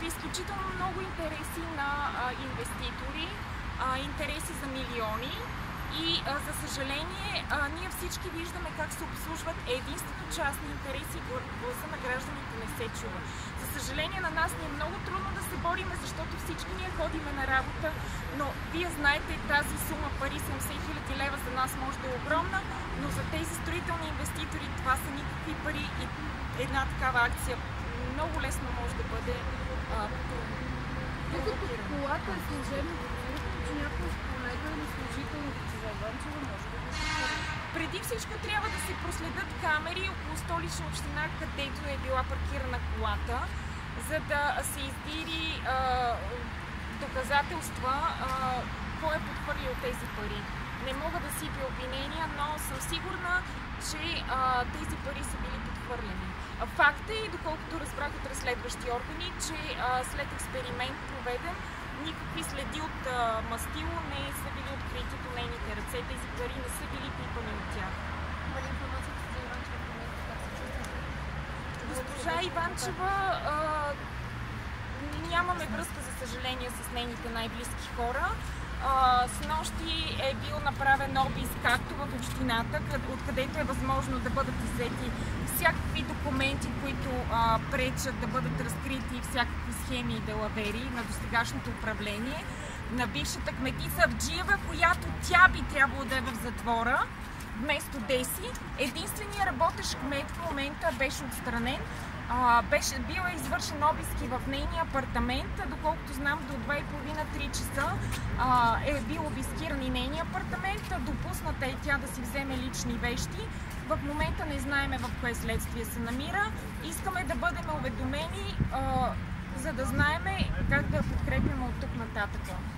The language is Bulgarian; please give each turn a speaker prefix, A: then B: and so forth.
A: изключително много интереси на инвеститори, интереси за милиони и за съжаление ние всички виждаме как се обслужват единствено частни интереси и гласа на гражданите не се чува. За съжаление на нас ни е много трудно да се бориме, защото всички ние ходиме на работа, но вие знаете, тази сума пари, 70 000 лева за нас може да е огромна, но за тези строителни инвеститори това са никакви пари и една такава акция много лесно може да бъде
B: Докато колата е служебно, че някой колега или служител на госпожа Иванчева може да го
A: преди всичко трябва да се проследят камери около Столична община, където е била паркирана колата, за да се издири доказателства кой е подхвърлил тези пари. Не мога да сипя обвинения, но съм сигурна, че тези пари са били подхвърлени. Факт е, доколкото разбрах от разследващи органи, че след експеримент проведен, никакви следи от мастило не са били открити по нейните ръце. Тези пари не са били пипани от тях.
B: Има ли информацията за Иванчева в момента как се чувства?
A: Госпожа Иванчева нямаме връзка, за съжаление, с нейните най-близки хора. Снощи е бил направен обиск както в общината, откъдето е възможно да бъдат иззети всякакви документи, които пречат да бъдат разкрити всякакви схеми и делавери на досегашното управление на бившата кметица Авджиева, която тя би трябвало да е в затвора вместо Деси. Единственият работещ кмет в момента беше отстранен. Бил извършен обиски в нейния апартамент, доколкото знам до 2:30-3 часа е бил обискиран и нейния апартамент, допусната е тя да си вземе лични вещи. В момента не знаеме в кое следствие се намира. Искаме да бъдем уведомени, за да знаеме как да подкрепяме от тук нататък.